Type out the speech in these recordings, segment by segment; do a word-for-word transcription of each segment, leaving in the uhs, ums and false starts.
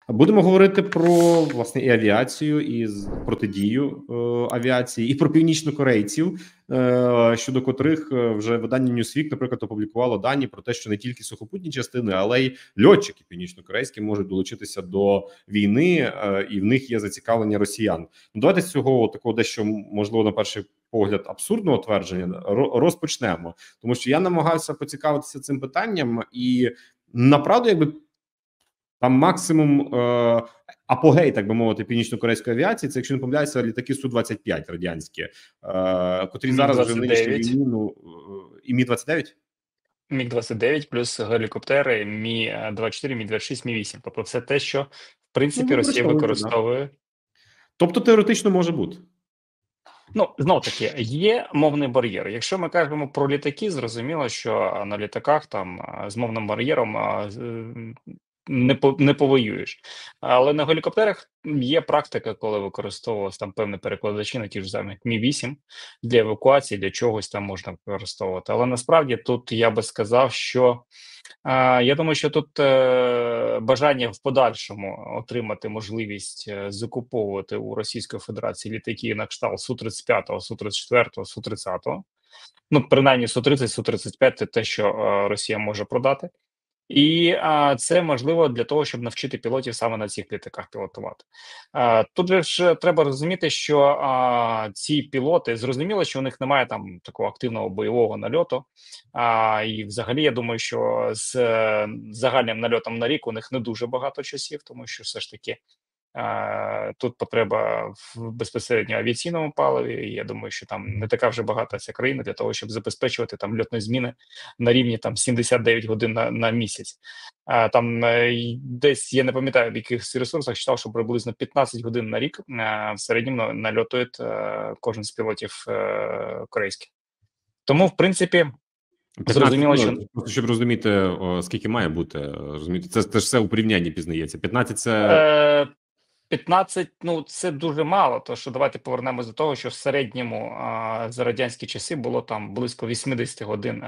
Будемо говорити про, власне, і авіацію, і протидію е, авіації, і про північнокорейців, е, щодо котрих вже видання Newsweek, наприклад, опублікувало дані про те, що не тільки сухопутні частини, але й льотчики північнокорейські можуть долучитися до війни, е, і в них є зацікавлення росіян. Ну, давайте з цього такого дещо, можливо, на перший погляд абсурдного твердження розпочнемо, тому що я намагався поцікавитися цим питанням, і направду, якби там максимум е, апогей, так би мовити, північно-корейської авіації, це, якщо не помиляюся, літаки Су двадцять п'ять радянські, е, котрі зараз вже в нинішній війні, ну, і Мі двадцять дев'ять? Міг двадцять дев'ять плюс гелікоптери Мі двадцять чотири, Мі двадцять шість, Мі вісім. Тобто це те, що, в принципі, Ну, Росія використовує. Да. Тобто теоретично може бути. Ну, знов таки, є мовний бар'єр. Якщо ми кажемо про літаки, зрозуміло, що на літаках там з мовним бар'єром не по не повоюєш. Але на гелікоптерах є практика, коли використовувалися там певні перекладачі на ті ж самі Мі вісім для евакуації, для чогось там можна використовувати. Але насправді тут я би сказав, що а, я думаю, що тут е, бажання в подальшому отримати можливість е, закуповувати у Російської Федерації літаки на кшталт Су тридцять п'ять, Су тридцять чотири, Су тридцять. Ну, принаймні Су тридцять, Су тридцять п'ять – це те, що е, Росія може продати. І а, це можливо для того, щоб навчити пілотів саме на цих літаках пілотувати. А, тут же ж треба розуміти, що а, ці пілоти, зрозуміло, що у них немає там такого активного бойового нальоту. А, і взагалі, я думаю, що з е, загальним нальотом на рік у них не дуже багато часів, тому що все ж таки а, тут потреба в безпосередньо авіаційному паливі. І я думаю, що там не така вже багата ця країна для того, щоб забезпечувати там льотні зміни на рівні там сімдесят дев'ять годин на, на місяць. А, там е, десь, я не пам'ятаю, в якихось ресурсах читав, що приблизно п'ятнадцять годин на рік а, в середньому нальотує а, кожен з пілотів а, корейських. Тому, в принципі, зрозуміло, що... Просто щоб розуміти, о, скільки має бути, розумієте, це, це ж все у порівнянні пізнається. п'ятнадцять це... Е, п'ятнадцять, ну, це дуже мало, тому що давайте повернемось до того, що в середньому а, за радянські часи було там близько вісімдесят годин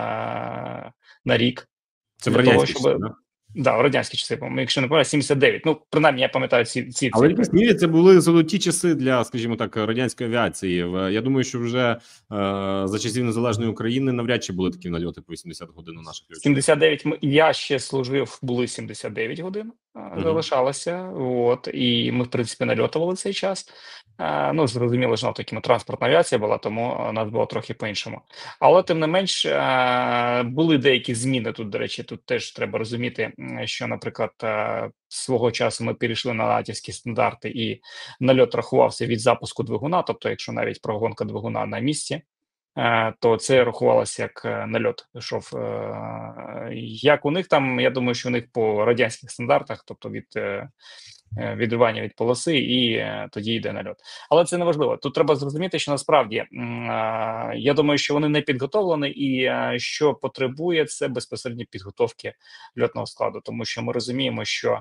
а, на рік. Це в радянські часи, да? Да, в радянські часи, якщо не помиляюсь, сімдесят дев'ять. Ну, принаймні, я пам'ятаю ці ці Але якісь мірі це були золоті часи для, скажімо так, радянської авіації. Я думаю, що вже е, за часів незалежної України навряд чи були такі нальоти по вісімдесят годин у наших людей. сімдесят дев'ять, я ще служив, були сімдесят дев'ять годин, uh-huh. залишалося, от, і ми, в принципі, нальотували цей час. А, ну, зрозуміло, що такими транспортна авіація була, тому у нас було трохи по-іншому. Але, тим не менш, а, були деякі зміни тут, до речі, тут теж треба розуміти, що, наприклад, а, свого часу ми перейшли на натівські стандарти, і нальот рахувався від запуску двигуна, тобто, якщо навіть прогонка двигуна на місці, то це рахувалося як нальот. Йшов. Як у них там, я думаю, що у них по радянських стандартах, тобто від відривання від полоси, і тоді йде нальот. Але це не важливо. Тут треба зрозуміти, що насправді, я думаю, що вони не підготовлені, і що потребує, це безпосередньо підготовки льотного складу, тому що ми розуміємо, що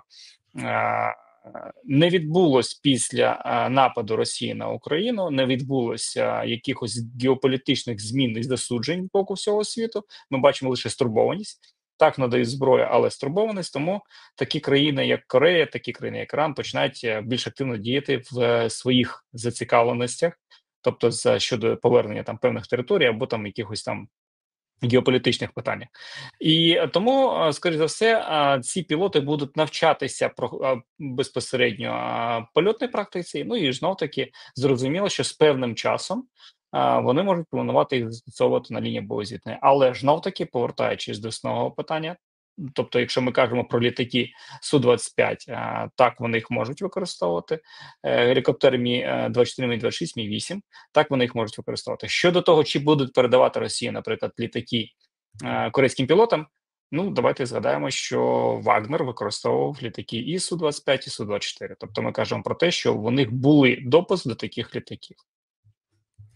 не відбулось після а, нападу Росії на Україну, не відбулося якихось геополітичних змін і засуджень боку всього світу. Ми бачимо лише стурбованість. Так, надають зброю, але стурбованість. Тому такі країни, як Корея, такі країни, як Іран, починають більш активно діяти в своїх зацікавленостях, тобто за щодо повернення там певних територій або там якихось там геополітичних питаннях. І тому, скоріш за все, ці пілоти будуть навчатися про безпосередньо польотній практиці. Ну і знов таки зрозуміло, що з певним часом вони можуть планувати їх застосовувати на лінії боєзіткнення. Але знов таки, повертаючись до основного питання, тобто, якщо ми кажемо про літаки Су двадцять п'ять, так, вони їх можуть використовувати. Гелікоптери Мі двадцять чотири, Мі двадцять шість, Мі вісім, так, вони їх можуть використовувати. Щодо того, чи будуть передавати Росії, наприклад, літаки корейським пілотам, ну, давайте згадаємо, що Вагнер використовував літаки і Су двадцять п'ять, і Су двадцять чотири. Тобто ми кажемо про те, що в них були допуск до таких літаків.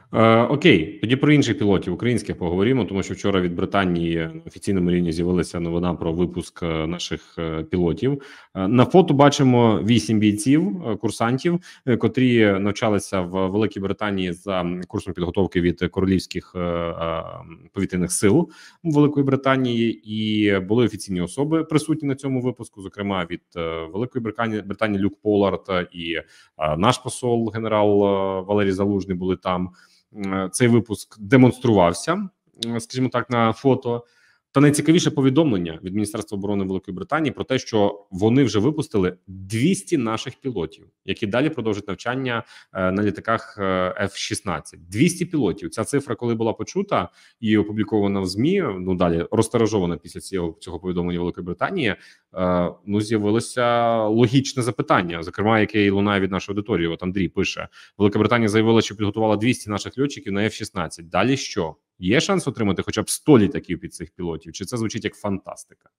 Е, окей, тоді про інших пілотів українських поговоримо, тому що вчора від Британії на офіційному рівні з'явилася новина про випуск е, наших е, пілотів. Е, на фото бачимо вісім бійців, е, курсантів, е, котрі навчалися в Великій Британії за курсом підготовки від королівських е, е, повітряних сил Великої Британії, і були офіційні особи присутні на цьому випуску, зокрема від е, Великої Британії, Британії Люк Поллард і е, наш посол генерал е, Валерій Залужний були там. Цей випуск демонструвався, скажімо так, на фото. Та найцікавіше повідомлення від Міністерства оборони Великої Британії про те, що вони вже випустили двісті наших пілотів, які далі продовжать навчання на літаках еф шістнадцять. двісті пілотів. Ця цифра, коли була почута і опублікована в ЗМІ, ну далі розтиражована після цього, цього повідомлення Великої Британії, ну з'явилося логічне запитання, зокрема, яке і лунає від нашої аудиторії. От Андрій пише: Велика Британія заявила, що підготувала двісті наших льотчиків на еф шістнадцять. Далі що? Є шанс отримати хоча б сто літаків під цих пілотів? Чи це звучить як фантастика?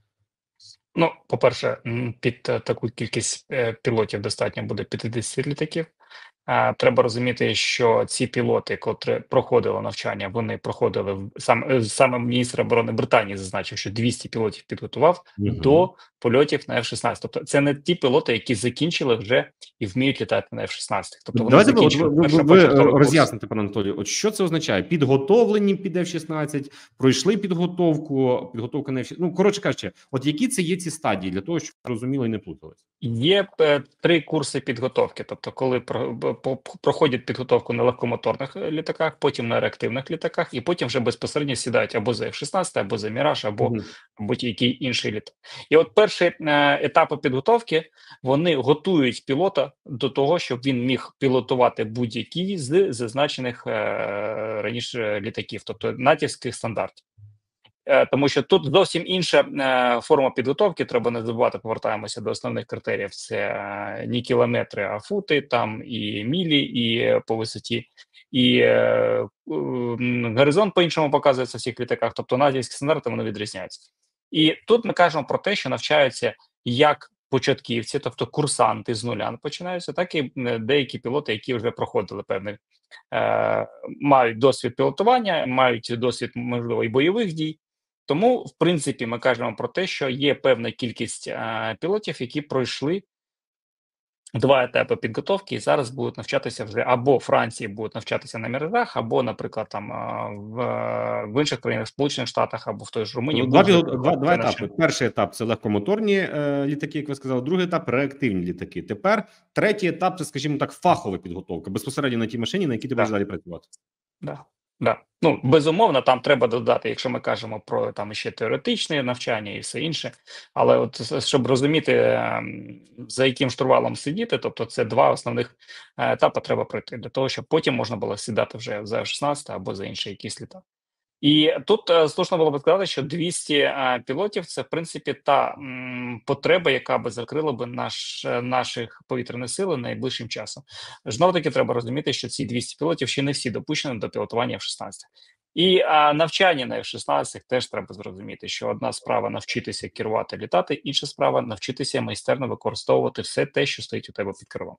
Ну, по-перше, під таку кількість пілотів достатньо буде п'ятдесят літаків. Треба розуміти, що ці пілоти, котрі проходили навчання, вони проходили сам саме міністр оборони Британії зазначив, що двісті пілотів підготував угу. до польотів на еф шістнадцять. Тобто це не ті пілоти, які закінчили вже і вміють літати на еф шістнадцять. Тобто вони закінчили. Ви, ви, ви роз'ясните, пане Анатолію, от що це означає? Підготовлені під еф шістнадцять, пройшли підготовку, підготовка на еф шістнадцять. Ну, коротше кажучи, от які це є ці стадії для того, щоб розуміли і не плутались? Є е, три курси підготовки, тобто коли про, по, проходять підготовку на легкомоторних літаках, потім на реактивних літаках, і потім вже безпосередньо сідають або за еф шістнадцять, або за Міраж, або mm-hmm. будь-який інший літак. І от перші е, етапи підготовки, вони готують пілота до того, щоб він міг пілотувати будь-який з зазначених е, раніше літаків, тобто натівських стандартів. Тому що тут зовсім інша е, форма підготовки, треба не забувати, повертаємося до основних критеріїв, це е, не кілометри, а фути, там і мілі, і по висоті, і е, е, горизонт по-іншому показується в всіх літаках, тобто натівські стандарти, вони відрізняються. І тут ми кажемо про те, що навчаються як початківці, тобто курсанти з нуля починаються, так і деякі пілоти, які вже проходили певний, е, мають досвід пілотування, мають досвід, можливо, і бойових дій. Тому, в принципі, ми кажемо про те, що є певна кількість а, пілотів, які пройшли два етапи підготовки і зараз будуть навчатися вже або в Франції будуть навчатися на Міражах, або, наприклад, там в, в інших країнах, Сполучених Штатах, або в той ж Румунії. Два, два, два, два етапи. Перший етап – це легкомоторні е, літаки, як ви сказали. Другий етап – реактивні літаки. Тепер третій етап – це, скажімо так, фахова підготовка, безпосередньо на тій машині, на якій ти будеш далі працювати. Так. Да. Да. Ну, безумовно, там треба додати, якщо ми кажемо про там ще теоретичне навчання і все інше. Але от щоб розуміти, за яким штурвалом сидіти, тобто це два основних етапи треба пройти для того, щоб потім можна було сідати вже за еф шістнадцять або за інший якийсь літак. І тут е, слушно було б сказати, що двісті е, пілотів – це, в принципі, та м, потреба, яка би закрила би наш, наших повітряних сил найближчим часом. Знову-таки треба розуміти, що ці двісті пілотів ще не всі допущені до пілотування еф шістнадцять. І е, навчання на еф шістнадцять теж треба зрозуміти, що одна справа – навчитися керувати, літати, інша справа – навчитися майстерно використовувати все те, що стоїть у тебе під кермом.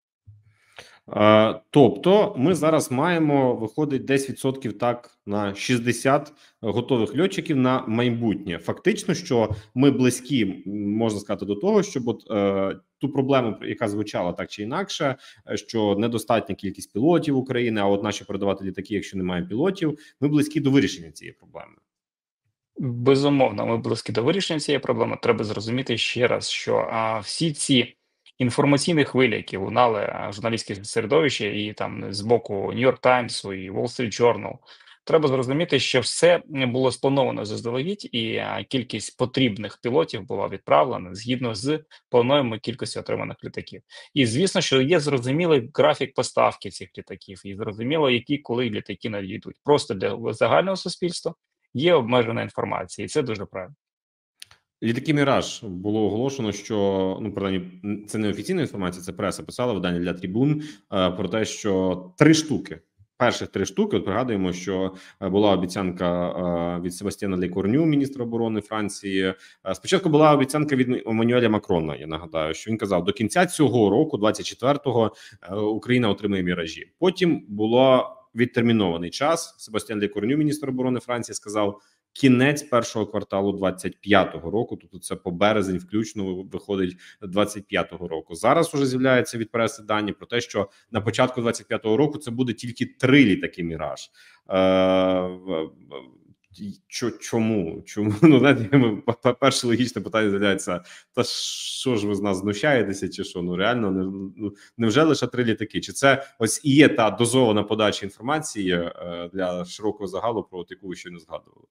Uh, тобто ми зараз маємо, виходить, десять відсотків так на шістдесят готових льотчиків на майбутнє. Фактично, що ми близькі, можна сказати, до того, щоб от uh, ту проблему, яка звучала так чи інакше, що недостатня кількість пілотів України, а от наші передавати літаки, якщо немає пілотів, ми близькі до вирішення цієї проблеми. Безумовно, ми близькі до вирішення цієї проблеми. Треба зрозуміти ще раз, що а, всі ці інформаційні хвилі, які лунали в журналістських середовищі і там з боку New York Times і Wall Street Journal, треба зрозуміти, що все було сплановано заздалегідь, і кількість потрібних пілотів була відправлена згідно з плануємою кількістю отриманих літаків. І звісно, що є зрозумілий графік поставки цих літаків, і зрозуміло, які коли літаки надійдуть. Просто для загального суспільства є обмежена інформація, і це дуже правильно. Літаки «Міраж» було оголошено, що, ну, принаймні, це не офіційна інформація, це преса писала, видання для Трибун, е, про те, що три штуки, перших три штуки, от пригадуємо, що була обіцянка е, від Себастьяна Лекорню, міністра оборони Франції. Е, спочатку була обіцянка від Еммануеля Макрона, я нагадаю, що він казав, до кінця цього року, двадцять четвертого, е, Україна отримає «Міражі». Потім було відтермінований час. Себастьян Лекорню, міністр оборони Франції, сказав, кінець першого кварталу двадцять п'ятого року, тобто це по березень включно виходить двадцять п'ятого року. Зараз уже з'являється від преси дані про те, що на початку двадцять п'ятого року це буде тільки три літаки «Міраж». Е, Чому? Чому? Ну, знаєте, перше логічне питання з'являється, та що ж ви з нас знущаєтеся, чи що? Ну, реально, не, ну, невже лише три літаки? Чи це ось і є та дозована подача інформації е, для широкого загалу, про яку ви щойно згадували?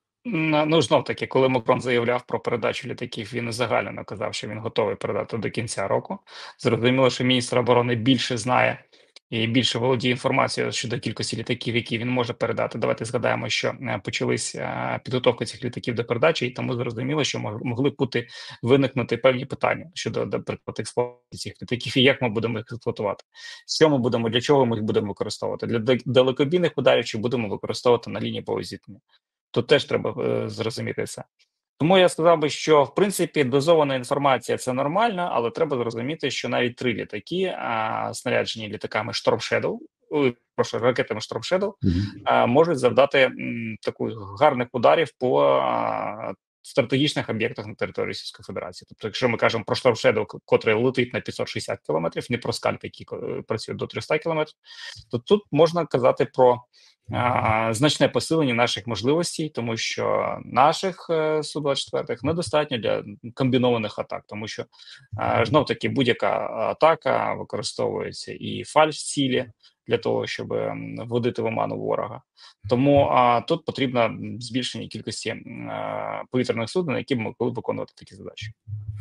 Ну, знов таки, коли Макрон заявляв про передачу літаків, він загально казав, що він готовий передати до кінця року. Зрозуміло, що міністр оборони більше знає і більше володіє інформацією щодо кількості літаків, які він може передати. Давайте згадаємо, що підготовка підготовка цих літаків до передачі, і тому зрозуміло, що могли бути виникнути певні питання щодо, наприклад, експлуатації цих літаків і як ми будемо їх експлуатувати. Що ми будемо, для чого ми їх будемо використовувати? Для далекобійних ударів чи будемо використовувати на лінії повозітнення? Тут теж треба е, зрозуміти це. Тому я сказав би, що в принципі дозована інформація це нормально, але треба зрозуміти, що навіть три літаки, а, снаряджені літаками Storm Shadow, ой, прошу, ракетами Storm Shadow, mm-hmm. а, можуть завдати м, таку гарних ударів по а, стратегічних об'єктах на території Російської Федерації. Тобто, якщо ми кажемо про Storm Shadow, котрий летить на п'ятсот шістдесят кілометрів, не про скальп, які працюють до триста кілометрів, то тут можна казати про А, значне посилення наших можливостей, тому що наших Су двадцять чотири недостатньо для комбінованих атак, тому що знов таки будь-яка атака використовується і фальш-цілі для того, щоб вводити в оману ворога. Тому а, тут потрібно збільшення кількості а, повітряних суден, які б могли виконувати такі задачі.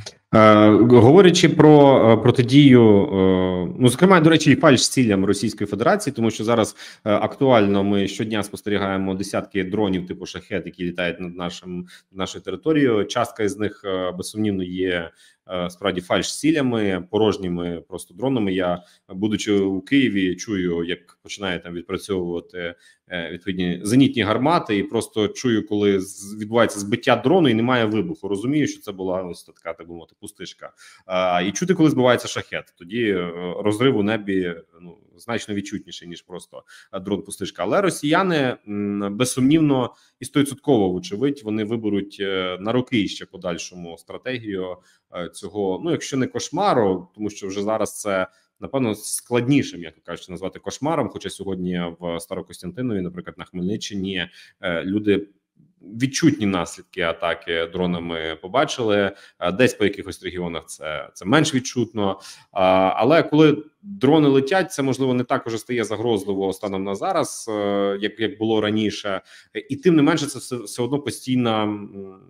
Е, говорячи про протидію, е, ну, зокрема, до речі, і фальш-цілям Російської Федерації, тому що зараз е, актуально ми щодня спостерігаємо десятки дронів типу «Шахед», які літають над нашим, нашою територією. Частка із них, е, безсумнівно, є е, справді фальш-цілями, порожніми просто дронами. Я, будучи у Києві, чую, як починає там відпрацьовувати е, відповідні зенітні гармати, і просто чую, коли відбувається збиття дрону і немає вибуху. Розумію, що це була ось така, так би мовити, пустишка. А, і чути, коли збивається «Шахед». Тоді розрив у небі, ну, значно відчутніше, ніж просто дрон-пустишка. Але росіяни, безсумнівно, і стовідсотково, вочевидь, вони виберуть на роки ще подальшому стратегію цього, ну, якщо не кошмару, тому що вже зараз це, напевно, складніше, як кажуть, назвати кошмаром, хоча сьогодні в Старокостянтинові, наприклад, на Хмельниччині, люди відчутні наслідки атаки дронами побачили. Десь по якихось регіонах це, це менш відчутно. Але коли дрони летять, це, можливо, не так уже стає загрозливо станом на зараз, як, як було раніше. І тим не менше, це все, все одно постійно...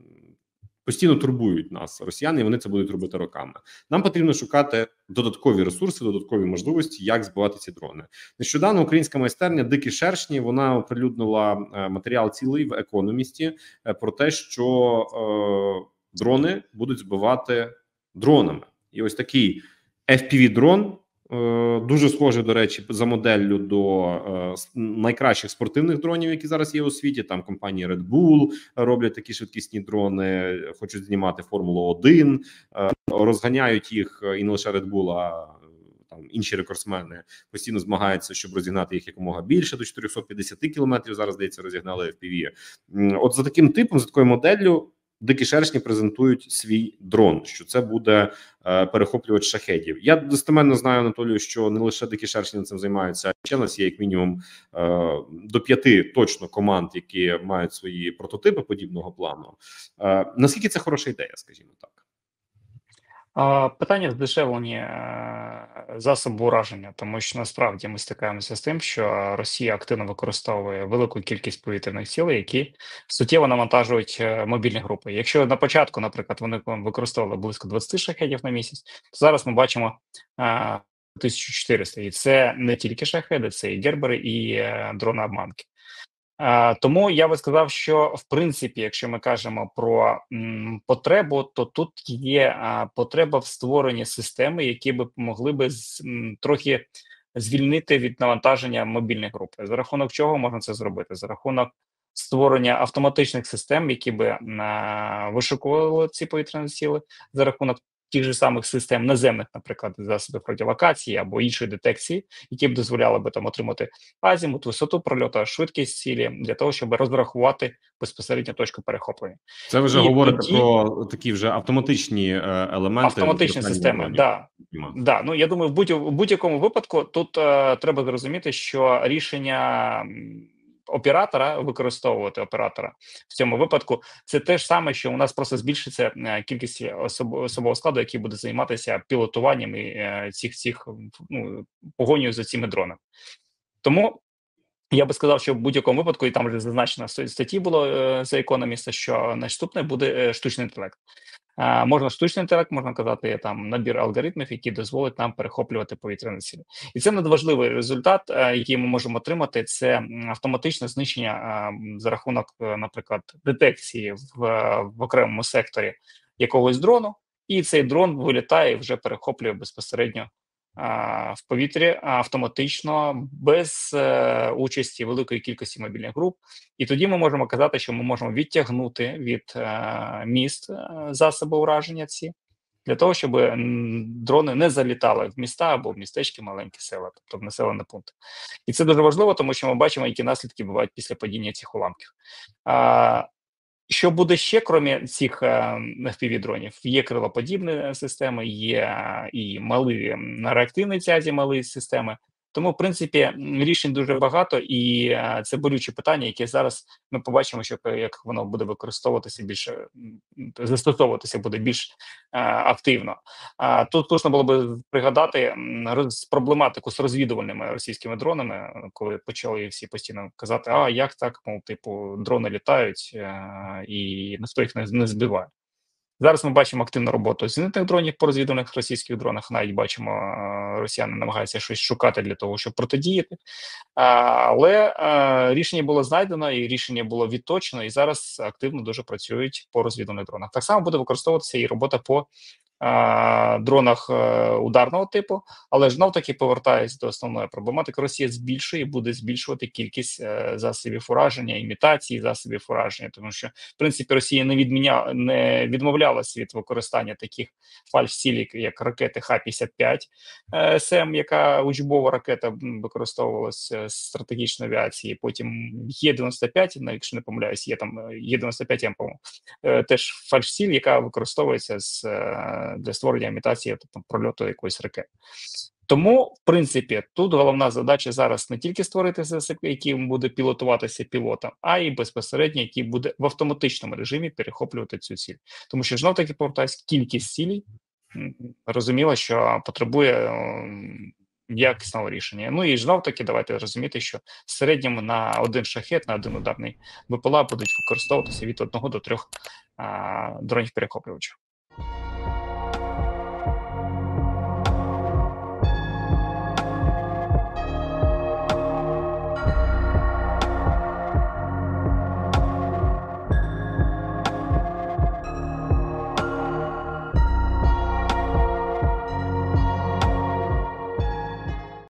Постійно турбують нас росіяни, і вони це будуть робити роками. Нам потрібно шукати додаткові ресурси, додаткові можливості, як збивати ці дрони. Нещодавно українська майстерня «Дикі шершні», вона оприлюднила матеріал цілий в «Економісті» про те, що е, дрони будуть збивати дронами. І ось такий еф пі ві-дрон, дуже схожий, до речі, за моделлю до е, найкращих спортивних дронів, які зараз є у світі. Там компанії Red Bull роблять такі швидкісні дрони, хочуть знімати Формулу один, е, розганяють їх і не лише Red Bull, а там інші рекордсмени постійно змагаються, щоб розігнати їх якомога більше, до чотириста п'ятдесят кілометрів. Зараз, здається, розігнали еф пі ві. От за таким типом, за такою моделлю, «Дикі шершні» презентують свій дрон, що це буде е, перехоплювач шахедів. Я достеменно знаю, Анатолію, що не лише «Дикі шершні» цим займаються, а ще у нас є як мінімум е, до п'яти точно команд, які мають свої прототипи подібного плану. Е, наскільки це хороша ідея, скажімо так? Питання здешевлення засобу ураження, тому що насправді ми стикаємося з тим, що Росія активно використовує велику кількість повітряних цілей, які суттєво навантажують мобільні групи. Якщо на початку, наприклад, вони використовували близько двадцять шахедів на місяць, то зараз ми бачимо тисячу чотириста. І це не тільки шахеди, це і гербери, і дрони-обманки. А, тому я би сказав, що в принципі, якщо ми кажемо про м, потребу, то тут є а, потреба в створенні системи, які б могли би з, м, трохи звільнити від навантаження мобільних груп. За рахунок чого можна це зробити? За рахунок створення автоматичних систем, які би а, вишукували ці повітряні сили, за рахунок тих же самих систем наземних, наприклад, засобів радіолокації або іншої детекції, які б дозволяли би там отримати азімут, висоту прольоту, швидкість цілі для того, щоб розрахувати безпосередньо точку перехоплення. Це ви вже І говорите тоді... про такі вже автоматичні е, елементи. Автоматичні системи, да. Да. Ну, я думаю, в будь- в будь-якому випадку тут е, треба зрозуміти, що рішення оператора, використовувати оператора в цьому випадку, це те ж саме, що у нас просто збільшиться е, кількість особ- особового складу, який буде займатися пілотуванням і е, цих цих ну, погоню за цими дронами. Тому я би сказав, що в будь-якому випадку, і там вже зазначено в статті було е, за економіста, що наступне буде е, штучний інтелект. Е, можна штучний інтелект, можна казати, там набір алгоритмів, які дозволять нам перехоплювати повітряні цілі. І це надважливий результат, е, який ми можемо отримати. Це м, автоматичне знищення е, за рахунок, е, наприклад, детекції в, е, в окремому секторі якогось дрону, і цей дрон вилітає і вже перехоплює безпосередньо а, в повітрі автоматично, без е, участі великої кількості мобільних груп. І тоді ми можемо казати, що ми можемо відтягнути від е, міст е, засоби ураження ці, для того, щоб м, дрони не залітали в міста або в містечки, маленькі села, тобто в населені пункти. І це дуже важливо, тому що ми бачимо, які наслідки бувають після падіння цих уламків. А, що буде ще, крім цих еф пі ві-дронів? Є крилоподібні системи, є е, і малі м, реактивні цязі, малі системи. Тому, в принципі, м, рішень дуже багато, і е, це болюче питання, яке зараз ми побачимо, що е, як воно буде використовуватися більше, м, застосовуватися буде більш е, активно. А тут можна було би пригадати м, роз, проблематику з розвідувальними російськими дронами, коли почали всі постійно казати, а як так, мов, типу, дрони літають, е, і ніхто їх не, не збиває. Зараз ми бачимо активну роботу зенітних дронів по розвідувальних російських дронах. Навіть бачимо, е, росіяни намагаються щось шукати для того, щоб протидіяти. А, Але е, рішення було знайдено, і рішення було відточено, і зараз активно дуже працюють по розвідувальних дронах. Так само буде використовуватися і робота по е, дронах е, ударного типу, але ж знов таки повертаюсь до основної проблематики. Росія збільшує і буде збільшувати кількість е, засобів ураження, імітації засобів ураження, тому що в принципі Росія не відміня не відмовлялася від використання таких фальш-цілей, як ракети Х п'ятдесят п'ять е, СМ, яка учбова ракета м, використовувалася з стратегічної авіації. Потім Є дев'яносто п'ять, ну, якщо не помиляюсь, є там е, Є дев'яносто п'ять М, по-моєму, е, теж фальш-ціль, яка використовується з, е, для створення імітації тобто, прольоту якоїсь ракети. Тому, в принципі, тут головна задача зараз не тільки створити засіб, який буде пілотуватися пілотом, а й безпосередньо, який буде в автоматичному режимі перехоплювати цю ціль. Тому що знов таки повертаюсь, кількість цілей м, розуміло, що потребує м, якісного рішення. Ну і знов таки давайте розуміти, що в середньому на один шахет, на один ударний БПЛА будуть використовуватися від одного до трьох а, дронів перехоплювачів.